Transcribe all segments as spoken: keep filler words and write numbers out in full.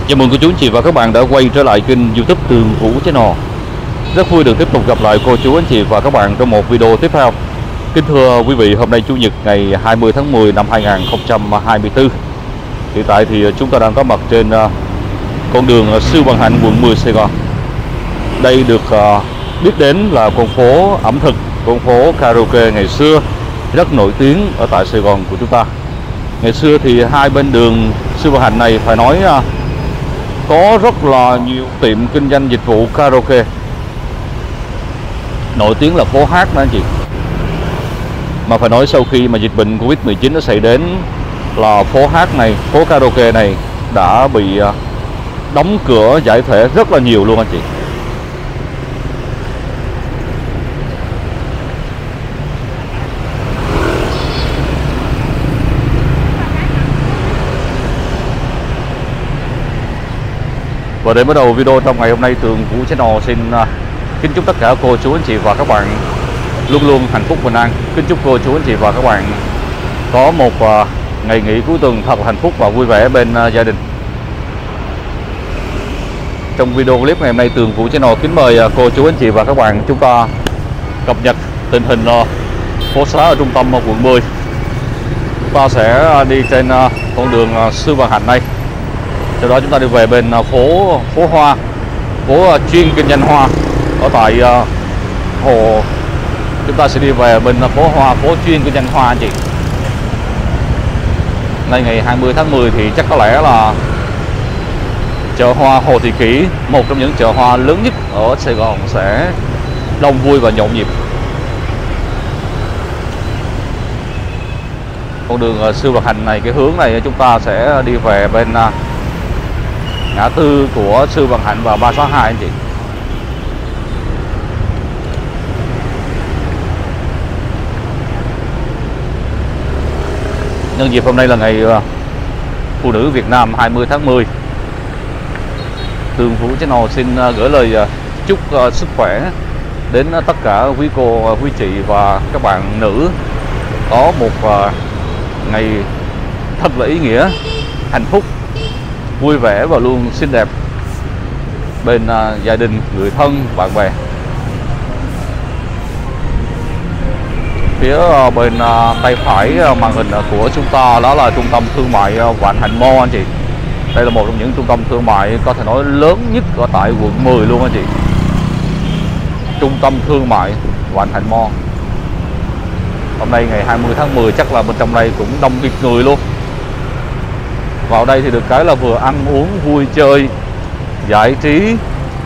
Chào mừng cô chú anh chị và các bạn đã quay trở lại kênh YouTube Tường Vũ Channel. Rất vui được tiếp tục gặp lại cô chú anh chị và các bạn trong một video tiếp theo. Kính thưa quý vị, hôm nay Chủ nhật ngày hai mươi tháng mười năm hai nghìn không trăm hai mươi tư. Hiện tại thì chúng ta đang có mặt trên con đường Sư Vạn Hạnh, quận mười, Sài Gòn. Đây được biết đến là con phố ẩm thực, con phố karaoke ngày xưa rất nổi tiếng ở tại Sài Gòn của chúng ta. Ngày xưa thì hai bên đường Sư Vạn Hạnh này phải nói có rất là nhiều tiệm kinh doanh dịch vụ karaoke, nổi tiếng là phố hát đó anh chị. Mà phải nói sau khi mà dịch bệnh Covid mười chín nó xảy đến là phố hát này, phố karaoke này đã bị đóng cửa giải thể rất là nhiều luôn anh chị. Và để bắt đầu video trong ngày hôm nay, Tường Vũ Channel xin uh, kính chúc tất cả cô chú anh chị và các bạn luôn luôn hạnh phúc bình an. Kính chúc cô chú anh chị và các bạn có một uh, ngày nghỉ cuối tuần thật là hạnh phúc và vui vẻ bên uh, gia đình. Trong video clip ngày hôm nay, Tường Vũ Channel kính mời uh, cô chú anh chị và các bạn chúng ta cập nhật tình hình uh, phố xá ở trung tâm uh, quận mười. Chúng ta sẽ uh, đi trên uh, con đường uh, Sư Vạn Hạnh này. Sau đó chúng ta đi về bên phố phố hoa, phố chuyên kinh doanh hoa ở tại uh, hồ. Chúng ta sẽ đi về bên phố hoa, phố chuyên kinh doanh hoa anh chị. Nay ngày hai mươi tháng mười thì chắc có lẽ là chợ hoa Hồ Thị Kỷ, một trong những chợ hoa lớn nhất ở Sài Gòn, sẽ đông vui và nhộn nhịp. Con đường Sư Vạn Hạnh này, cái hướng này chúng ta sẽ đi về bên uh, ngã tư của Sư Vạn Hạnh và ba sáu hai anh chị. Nhân dịp hôm nay là ngày Phụ nữ Việt Nam hai mươi tháng mười, Tường Vũ Channel xin gửi lời chúc sức khỏe đến tất cả quý cô, quý chị và các bạn nữ có một ngày thật là ý nghĩa, hạnh phúc, vui vẻ và luôn xinh đẹp bên uh, gia đình, người thân, bạn bè. Phía uh, bên uh, tay phải uh, màn hình uh, của chúng ta đó là trung tâm thương mại uh, Vạn Hạnh Mall anh chị. Đây là một trong những trung tâm thương mại có thể nói lớn nhất ở tại quận mười luôn anh chị. Trung tâm thương mại Vạn Hạnh Mall. Hôm nay ngày hai mươi tháng mười chắc là bên trong đây cũng đông nghịt người luôn. Vào đây thì được cái là vừa ăn uống vui chơi giải trí,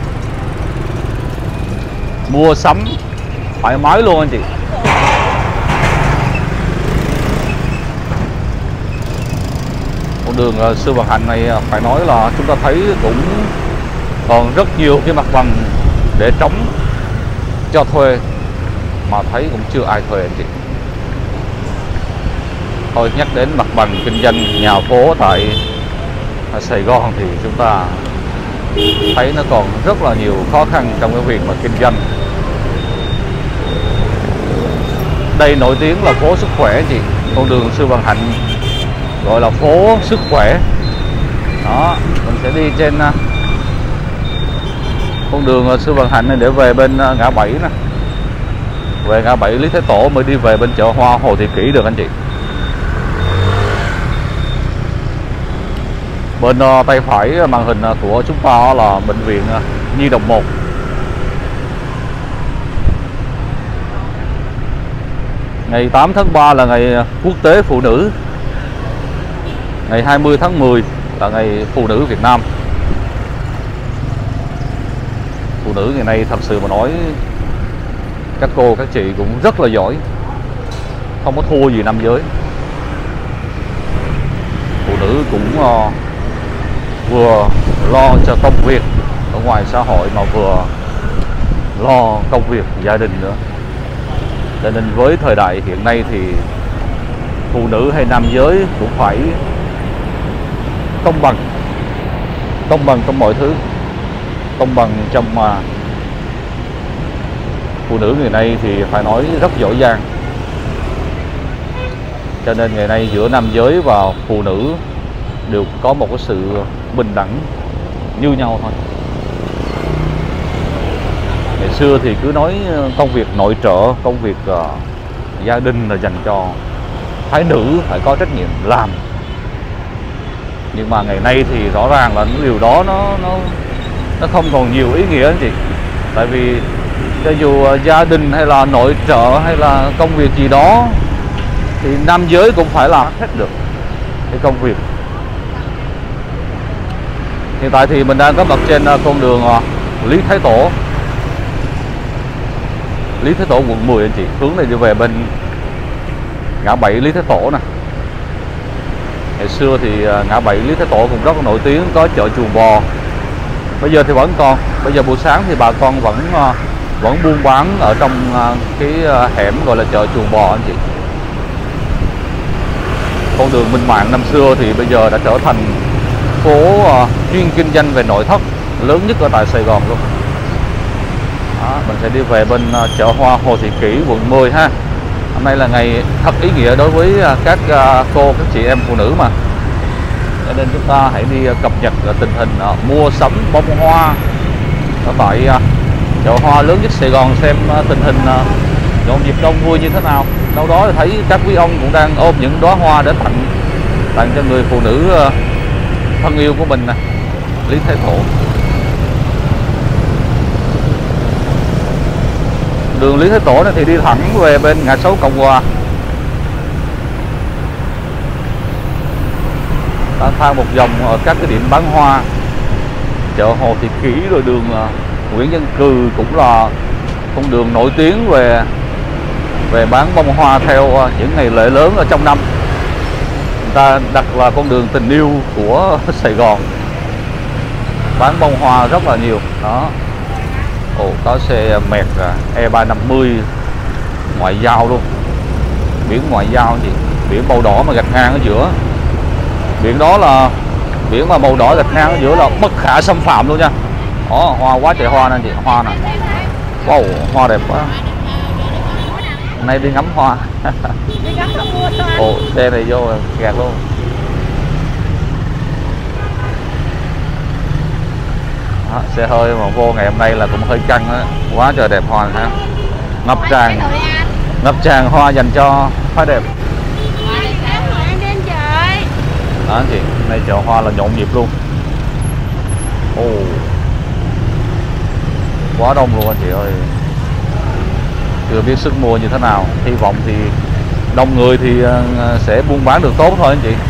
mua sắm thoải mái luôn anh chị. Con đường Sư Vạn Hạnh này phải nói là chúng ta thấy cũng còn rất nhiều cái mặt bằng để trống cho thuê mà thấy cũng chưa ai thuê anh chị. Thôi nhắc đến mặt bằng kinh doanh nhà phố tại Sài Gòn thì chúng ta thấy nó còn rất là nhiều khó khăn trong cái việc mà kinh doanh. Đây nổi tiếng là phố sức khỏe chị. Con đường Sư Vạn Hạnh gọi là phố sức khỏe. Đó, mình sẽ đi trên con đường Sư Vạn Hạnh này để về bên ngã bảy nè. Về ngã bảy Lý Thái Tổ mới đi về bên chợ hoa Hồ Thị Kỷ được anh chị. Bên uh, tay phải màn hình uh, của chúng ta là bệnh viện uh, Nhi Đồng một. Ngày tám tháng ba là ngày Quốc tế Phụ nữ. Ngày hai mươi tháng mười là ngày Phụ nữ Việt Nam. Phụ nữ ngày nay thật sự mà nói các cô các chị cũng rất là giỏi, không có thua gì nam giới. Phụ nữ cũng uh, vừa lo cho công việc ở ngoài xã hội mà vừa lo công việc gia đình nữa. Cho nên với thời đại hiện nay thì phụ nữ hay nam giới cũng phải công bằng, công bằng trong mọi thứ, công bằng trong mà phụ nữ ngày nay thì phải nói rất giỏi giang. Cho nên ngày nay giữa nam giới và phụ nữ đều có một cái sự bình đẳng như nhau thôi. Ngày xưa thì cứ nói công việc nội trợ, công việc uh, gia đình là dành cho phái nữ, phải có trách nhiệm làm. Nhưng mà ngày nay thì rõ ràng là điều đó nó nó nó không còn nhiều ý nghĩa anh chị. Tại vì cho dù gia đình hay là nội trợ hay là công việc gì đó thì nam giới cũng phải làm hết được cái công việc. Hiện tại thì mình đang có mặt trên con đường Lý Thái Tổ, Lý Thái Tổ quận mười anh chị. Hướng này đi về bên ngã bảy Lý Thái Tổ nè. Ngày xưa thì ngã bảy Lý Thái Tổ cũng rất là nổi tiếng, có chợ Chuồng Bò. Bây giờ thì vẫn còn. Bây giờ buổi sáng thì bà con vẫn vẫn buôn bán ở trong cái hẻm gọi là chợ Chuồng Bò anh chị. Con đường Minh Mạng năm xưa thì bây giờ đã trở thành phố chuyên kinh doanh về nội thất lớn nhất ở tại Sài Gòn luôn. Đó, mình sẽ đi về bên chợ hoa Hồ Thị Kỷ quận mười ha. Hôm nay là ngày thật ý nghĩa đối với các cô, các chị em phụ nữ mà. Cho nên chúng ta hãy đi cập nhật tình hình mua sắm bông hoa ở tại chợ hoa lớn nhất Sài Gòn, xem tình hình nhộn nhịp đông vui như thế nào. Đâu đó thấy các quý ông cũng đang ôm những đóa hoa để tặng tặng cho người phụ nữ thân yêu của mình nè. Lý Thái Tổ. Đường Lý Thái Tổ này thì đi thẳng về bên ngã sáu Cộng Hòa. Ta thang một vòng ở các cái điểm bán hoa, chợ Hồ Thị Kỷ, rồi đường Nguyễn Văn Cừ cũng là con đường nổi tiếng về về bán bông hoa theo những ngày lễ lớn ở trong năm. Người ta đặt là con đường tình yêu của Sài Gòn, bán bông hoa rất là nhiều đó. Ồ, có xe mẹt E ba năm mươi ngoại giao luôn, biển ngoại giao gì, biển màu đỏ mà gạch ngang ở giữa. Biển đó là biển mà màu đỏ gạch ngang ở giữa là bất khả xâm phạm luôn nha. Đó, hoa quá trời hoa nè chị, hoa nè. Wow, hoa đẹp quá. Hôm nay đi ngắm hoa. Ồ, xe này vô gạt luôn. Đó, xe hơi mà vô ngày hôm nay là cũng hơi căng đó. Quá trời đẹp hoa ha. Ngập tràn ngập tràn hoa dành cho phái đẹp. Đó anh chị, hôm nay chợ hoa là nhộn nhịp luôn. Ồ, quá đông luôn anh chị ơi. Chưa biết sức mua như thế nào. Hy vọng thì đông người thì sẽ buôn bán được tốt thôi anh chị.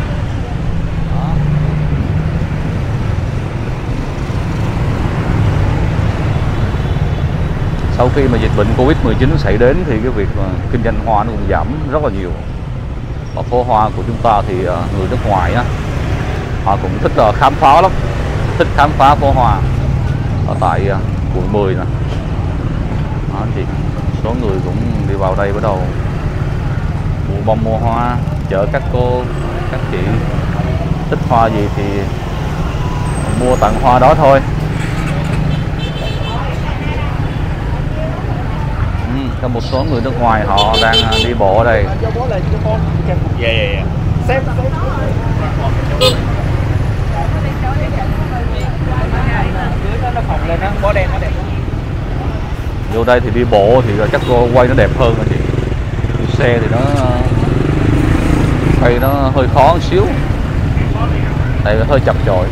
Sau khi mà dịch bệnh Covid mười chín xảy đến thì cái việc mà kinh doanh hoa nó cũng giảm rất là nhiều. Ở phố hoa của chúng ta thì người nước ngoài á, họ cũng thích là khám phá lắm, thích khám phá phố hoa ở tại quận mười nè. Đó thì số người cũng đi vào đây bắt đầu mua bông mua hoa, chở các cô, các chị thích hoa gì thì mua tặng hoa đó thôi. Có một số người nước ngoài họ đang đi bộ ở đây. Vô đây thì đi bộ thì chắc cô quay nó đẹp hơn rồi chị. Xe thì nó quay nó hơi khó một xíu, tại hơi chập chội.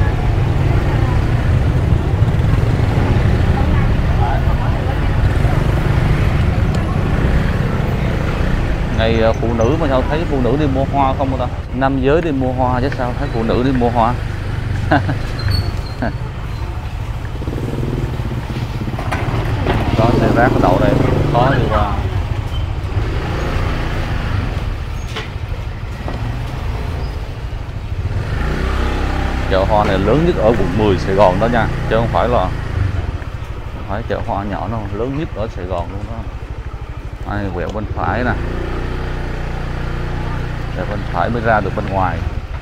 Ngày phụ nữ mà sao thấy phụ nữ đi mua hoa không ta? Nam giới đi mua hoa chứ sao thấy phụ nữ đi mua hoa. Có xe rác ở đậu đây, khó đi qua. Chợ hoa này lớn nhất ở quận mười Sài Gòn đó nha, chứ không phải là không phải chợ hoa nhỏ đâu, lớn nhất ở Sài Gòn luôn đó. Đây, quẹo bên phải nè, để bên phải mới ra được bên ngoài.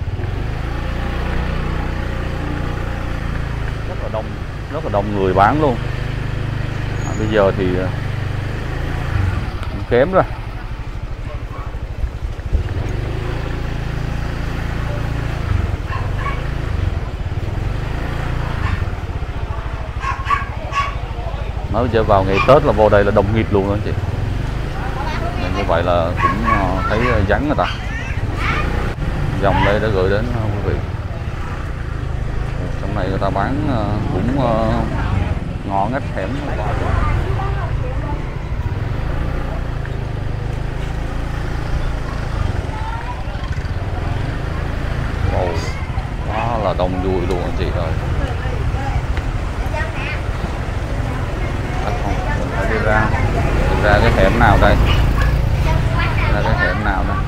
Rất là đông, rất là đông người bán luôn. À, bây giờ thì kém rồi. Mới trở vào ngày Tết là vô đây là đông nghịt luôn đó anh chị. Nên như vậy là cũng thấy vắng người ta. Dòng đây đã gửi đến quý vị. Trong này người ta bán cũng ngõ ngách hẻm. Wow, quá là đông vui luôn anh chị ơi. Mình phải đi ra, đi ra cái hẻm nào đây? Ra cái hẻm nào đây?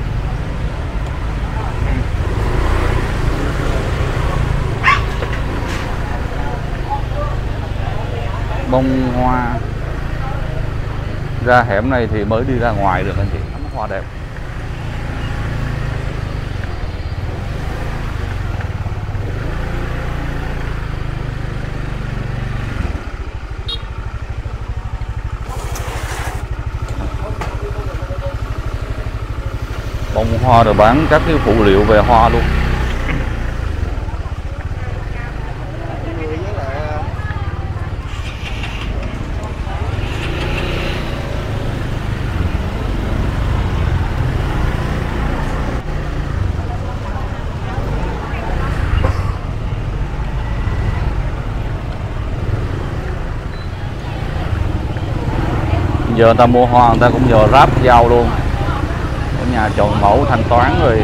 Bông hoa. Ra hẻm này thì mới đi ra ngoài được anh chị. Ngắm hoa đẹp. Bông hoa rồi bán các cái phụ liệu về hoa luôn. Giờ người ta mua hoa người ta cũng nhờ Grab giao luôn. Ở nhà chọn mẫu thanh toán rồi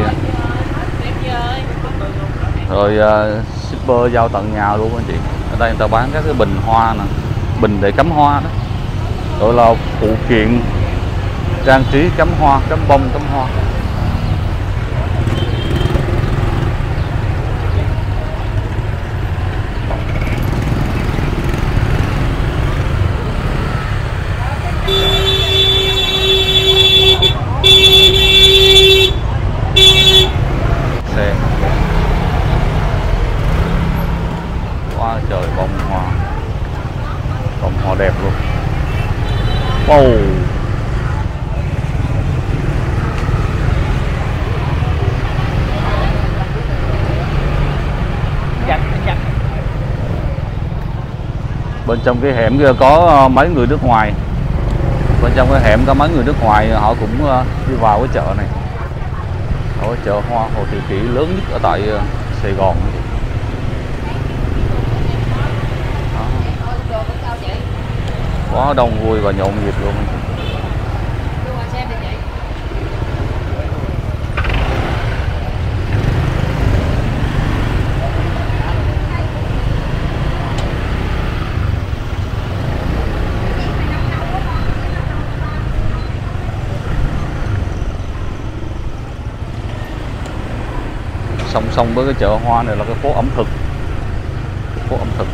rồi uh, shipper giao tận nhà luôn anh chị. Ở đây người ta bán các cái bình hoa nè, bình để cắm hoa đó, gọi là phụ kiện trang trí cắm hoa, cắm bông, cắm hoa. Xe quá trời bông hoa, bông hoa đẹp luôn. Wow. Bên trong cái hẻm kia có mấy người nước ngoài. Bên trong cái hẻm có mấy người nước ngoài, họ cũng đi vào cái chợ này. Ở chợ hoa Hồ Thị Kỷ lớn nhất ở tại Sài Gòn. Quá đông vui và nhộn nhịp luôn. Song song với cái chợ hoa này là cái phố ẩm thực, phố ẩm thực,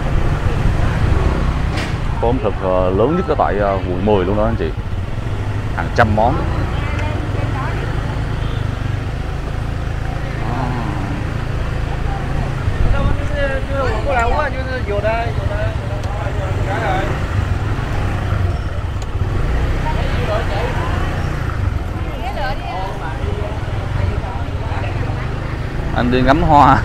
phố ẩm thực lớn nhất ở tại quận mười luôn đó anh chị, hàng trăm món. Anh đi ngắm hoa.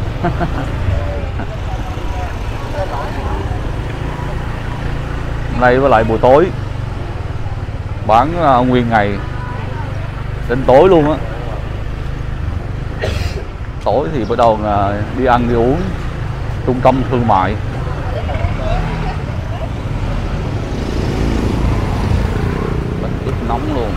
Hôm nay với lại buổi tối bán uh, nguyên ngày đến tối luôn á. Tối thì bắt đầu uh, đi ăn đi uống trung tâm thương mại. Bánh ướt nóng luôn.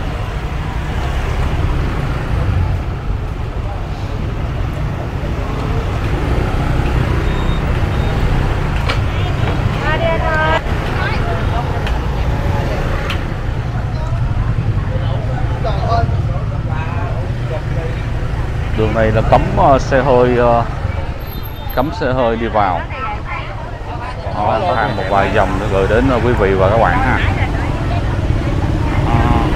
Đường này là cấm uh, xe hơi uh, cấm xe hơi đi vào. Đó, hàng một vài dòng để gửi đến uh, quý vị và các bạn ha. À.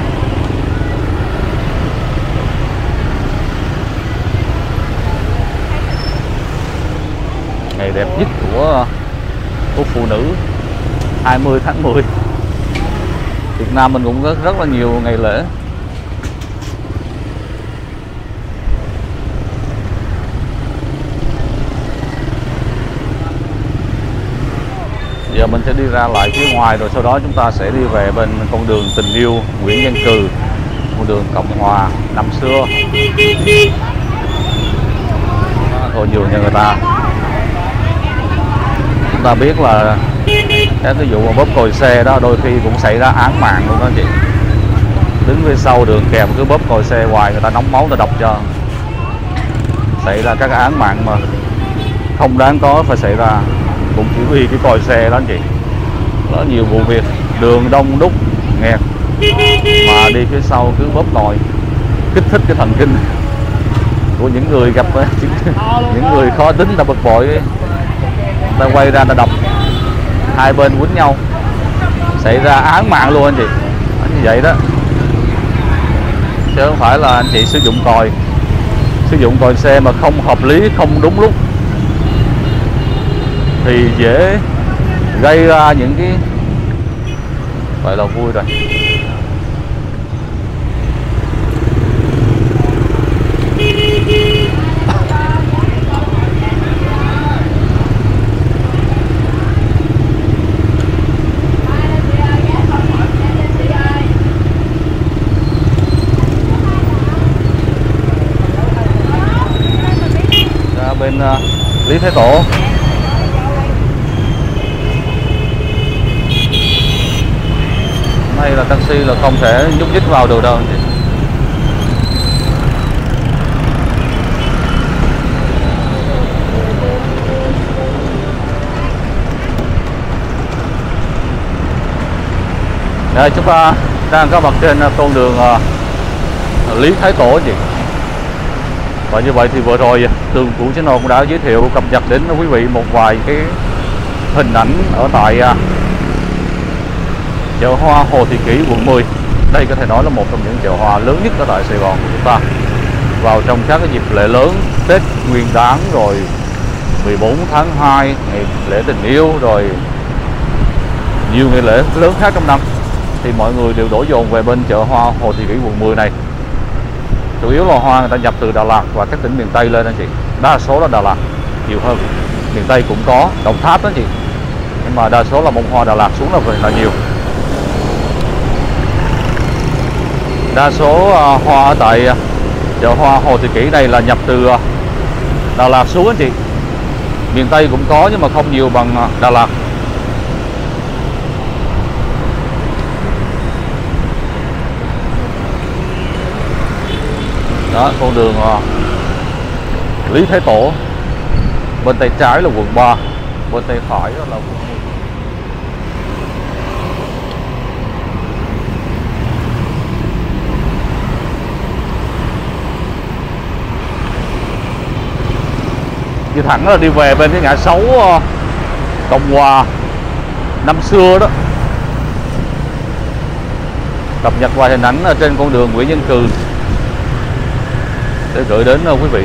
Ngày đẹp nhất của của phụ nữ hai mươi tháng mười. Việt Nam mình cũng rất rất là nhiều ngày lễ. Giờ mình sẽ đi ra lại phía ngoài, rồi sau đó chúng ta sẽ đi về bên con đường tình yêu Nguyễn Văn Cừ, con đường Cộng Hòa năm xưa. Thôi nhiều nhà người ta. Chúng ta biết là các cái vụ mà bóp còi xe đó đôi khi cũng xảy ra án mạng luôn đó chị. Đứng phía sau đường kèm cứ bóp còi xe hoài, người ta nóng máu, người ta đập cho, xảy ra các án mạng mà không đáng có phải xảy ra, cũng chỉ vì cái còi xe đó anh chị. Có nhiều vụ việc đường đông đúc nghẹt mà đi phía sau cứ bóp còi, kích thích cái thần kinh của những người gặp những người khó tính, ta bực bội, ta quay ra ta đập, hai bên quýnh nhau, xảy ra án mạng luôn anh chị. Như vậy đó, chứ không phải là anh chị sử dụng còi sử dụng còi xe mà không hợp lý, không đúng lúc thì dễ gây ra những cái, vậy là vui rồi. Ra bên uh, Lý Thái Tổ. Đây là taxi là không thể nhúc nhích vào được đâu. Đây, chúng ta đang có mặt trên con đường uh, Lý Thái Tổ gì. Và như vậy thì vừa rồi Tường Vũ Channel cũng đã giới thiệu cập nhật đến quý vị một vài cái hình ảnh ở tại uh, chợ hoa Hồ Thị Kỷ, quận mười. Đây có thể nói là một trong những chợ hoa lớn nhất ở tại Sài Gòn của chúng ta. Vào trong các cái dịp lễ lớn, Tết Nguyên Đán, rồi mười bốn tháng hai, ngày lễ tình yêu, rồi nhiều ngày lễ lớn khác trong năm, thì mọi người đều đổ dồn về bên chợ hoa Hồ Thị Kỷ, quận mười này. Chủ yếu là hoa người ta nhập từ Đà Lạt và các tỉnh miền Tây lên anh chị. Đa số là Đà Lạt nhiều hơn, miền Tây cũng có, Đồng Tháp đó chị, nhưng mà đa số là bông hoa Đà Lạt xuống là về là nhiều. Đa số uh, hoa ở tại uh, chợ hoa Hồ Thị Kỷ này là nhập từ uh, Đà Lạt xuống anh chị. Miền Tây cũng có nhưng mà không nhiều bằng uh, Đà Lạt. Đó, con đường uh, Lý Thái Tổ. Bên tay trái là quận ba, bên tay phải là quận mười. Đi thẳng là đi về bên cái ngã sáu uh, Cộng Hòa năm xưa đó. Cập nhật vài hình ảnh ở trên con đường Nguyễn Văn Cừ để gửi đến uh, quý vị.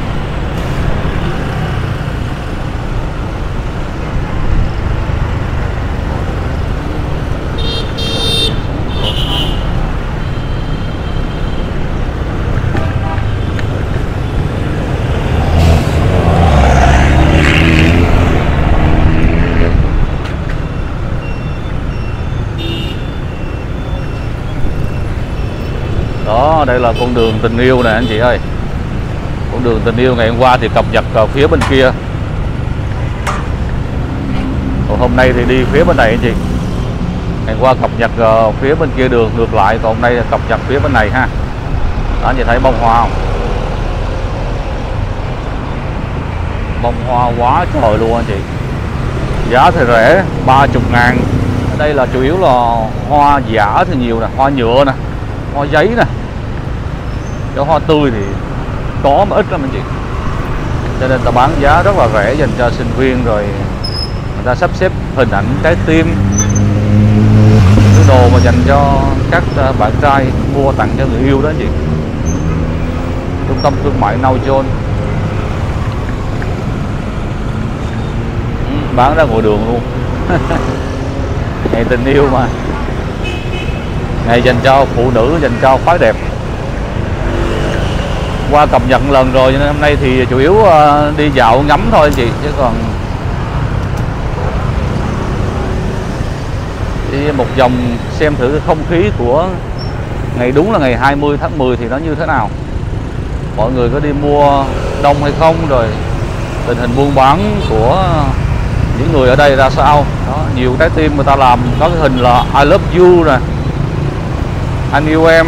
Đó, đây là con đường tình yêu nè anh chị ơi. Con đường tình yêu ngày hôm qua thì cập nhật ở phía bên kia, còn hôm nay thì đi phía bên này anh chị. Ngày hôm qua cập nhật ở phía bên kia đường ngược lại, còn hôm nay cập nhật phía bên này ha. Đó, anh chị thấy bông hoa không? Bông hoa quá trời luôn anh chị. Giá thì rẻ, ba mươi ngàn. Ở đây là chủ yếu là hoa giả thì nhiều nè, hoa nhựa nè, hoa giấy nè. Cái hoa tươi thì có mà ít lắm anh chị. Cho nên ta bán giá rất là rẻ dành cho sinh viên, rồi người ta sắp xếp hình ảnh trái tim, cái đồ mà dành cho các bạn trai mua tặng cho người yêu đó anh chị. Trung tâm thương mại Now John bán ra ngoài đường luôn. Ngày tình yêu mà, ngày dành cho phụ nữ, dành cho phái đẹp. Qua cập nhật lần rồi nên hôm nay thì chủ yếu đi dạo ngắm thôi anh chị, chứ còn Đi một vòng xem thử cái không khí của ngày đúng là ngày hai mươi tháng mười thì nó như thế nào. Mọi người có đi mua đông hay không, rồi tình hình buôn bán của những người ở đây ra sao. Đó, nhiều trái tim người ta làm có cái hình là I love you nè, anh yêu em,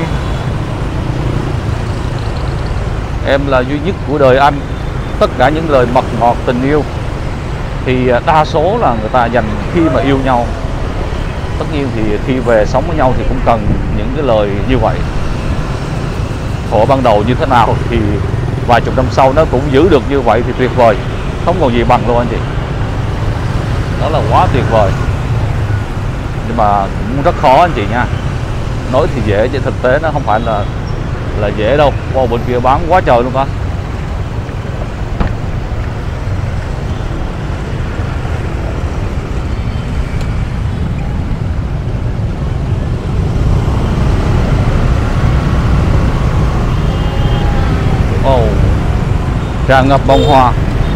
em là duy nhất của đời anh. Tất cả những lời mật ngọt tình yêu thì đa số là người ta dành khi mà yêu nhau. Tất nhiên thì khi về sống với nhau thì cũng cần những cái lời như vậy. Thuở ban đầu như thế nào thì vài chục năm sau nó cũng giữ được như vậy thì tuyệt vời, không còn gì bằng luôn anh chị. Đó là quá tuyệt vời. Nhưng mà cũng rất khó anh chị nha. Nói thì dễ chứ thực tế nó không phải là là dễ đâu. Qua bên kia bán quá trời luôn con. Ồ, tràn ngập bông hoa.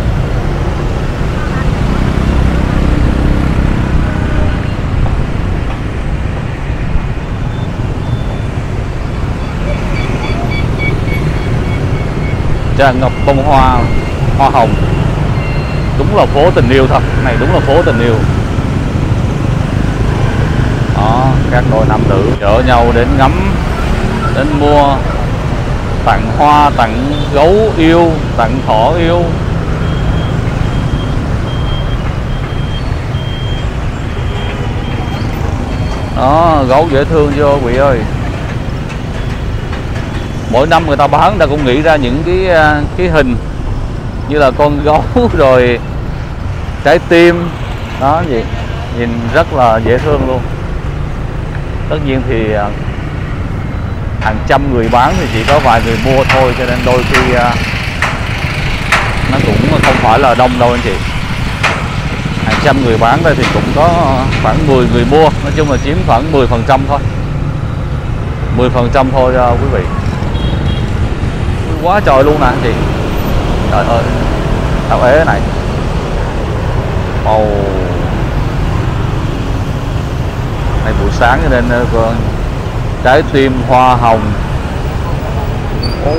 Tràn ngập bông hoa, hoa hồng. Đúng là phố tình yêu thật. Này đúng là phố tình yêu. Đó, các đôi nam nữ chở nhau đến ngắm, đến mua, tặng hoa, tặng gấu yêu, tặng thỏ yêu. Đó, gấu dễ thương chưa quý vị ơi. Mỗi năm người ta bán, người ta cũng nghĩ ra những cái cái hình như là con gấu rồi trái tim đó gì, nhìn rất là dễ thương luôn. Tất nhiên thì hàng trăm người bán thì chỉ có vài người mua thôi, cho nên đôi khi nó cũng không phải là đông đâu anh chị. Hàng trăm người bán đây thì cũng có khoảng mười người mua, nói chung là chiếm khoảng mười phần trăm thôi, mười phần trăm thôi quý vị. Quá trời luôn nè anh chị. Trời ơi, tao ế này. Ồ, oh. Này buổi sáng cho nên con trái tim hoa hồng. Oh.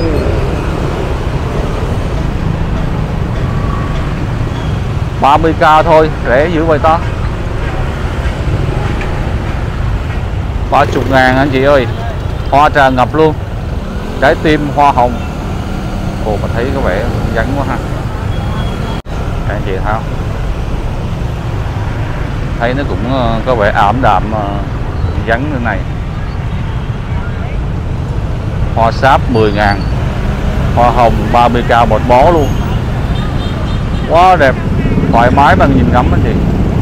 ba mươi k thôi, rẻ dữ vậy ta. ba mươi ngàn anh chị ơi. Hoa tràn ngập luôn. Trái tim hoa hồng. Ồ, mà thấy có vẻ vắng quá ha. Các anh chị thấy không? Thấy nó cũng có vẻ ảm đạm, vắng như này. Hoa sáp mười ngàn, hoa hồng ba mươi k một bó luôn. Quá đẹp, thoải mái bằng nhìn ngắm anh chị.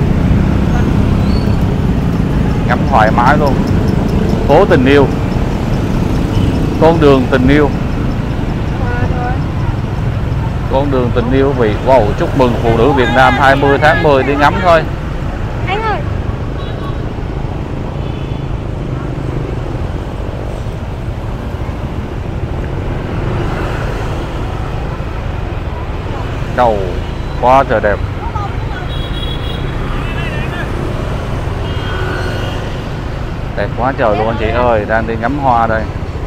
Ngắm thoải mái luôn. Phố tình yêu, con đường tình yêu. Con đường tình yêu vì wow, chúc mừng phụ nữ Việt Nam hai mươi tháng mười, đi ngắm thôi. Anh ơi. Đầu quá trời đẹp. Đẹp quá trời luôn anh chị ơi, đang đi ngắm hoa đây.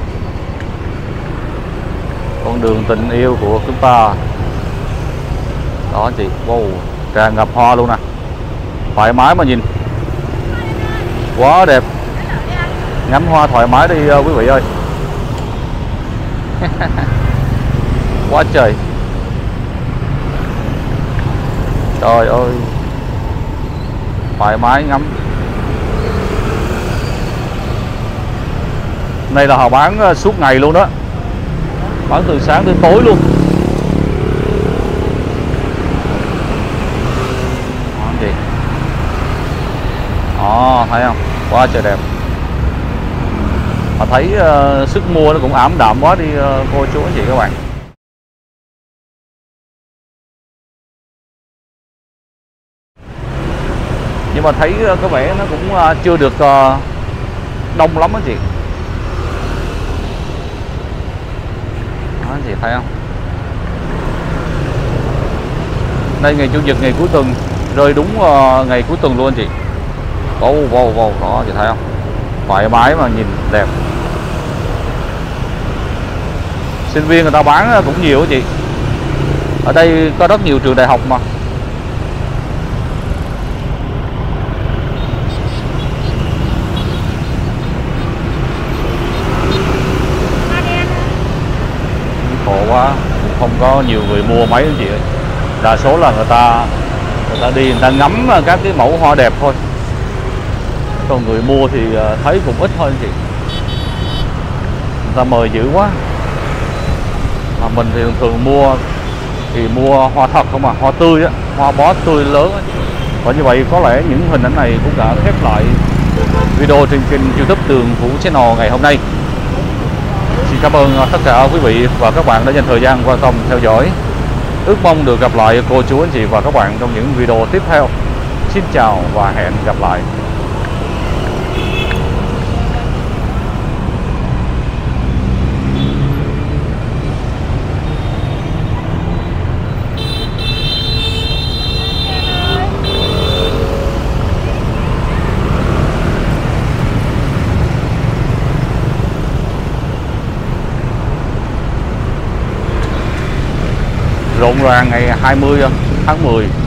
Con đường tình yêu của chúng ta. Đó anh chị, wow, tràn ngập hoa luôn nè. Thoải mái mà nhìn. Quá đẹp. Ngắm hoa thoải mái đi quý vị ơi. Quá trời. Trời ơi, thoải mái ngắm. Này là họ bán suốt ngày luôn đó. Bán từ sáng đến tối luôn. Đó anh chị. Đó, thấy không? Quá trời đẹp. Mà thấy uh, sức mua nó cũng ảm đạm quá đi uh, cô chú anh chị các bạn. Nhưng mà thấy uh, có vẻ nó cũng uh, chưa được uh, đông lắm anh chị. Đó, anh chị thấy không? Đây ngày chủ nhật, ngày cuối tuần, rơi đúng uh, ngày cuối tuần luôn anh chị. Có vô vô có chị thấy không, thoải mái mà nhìn đẹp. Sinh viên người ta bán cũng nhiều á chị, ở đây có rất nhiều trường đại học mà. Khổ quá, cũng không có nhiều người mua mấy anh chị ơi. Đa số là người ta người ta đi người ta ngắm các cái mẫu hoa đẹp thôi, còn người mua thì thấy cũng ít hơn chị. Người ta mời dữ quá. Mà mình thì thường thường mua thì mua hoa thật không, mà hoa tươi á, hoa bó tươi lớn á. Và như vậy có lẽ những hình ảnh này cũng đã khép lại video trên kênh YouTube Tường Vũ Channel ngày hôm nay. Xin cảm ơn tất cả quý vị và các bạn đã dành thời gian quan tâm theo dõi. Ước mong được gặp lại cô chú anh chị và các bạn trong những video tiếp theo. Xin chào và hẹn gặp lại. Rộn ràng ngày hai mươi tháng mười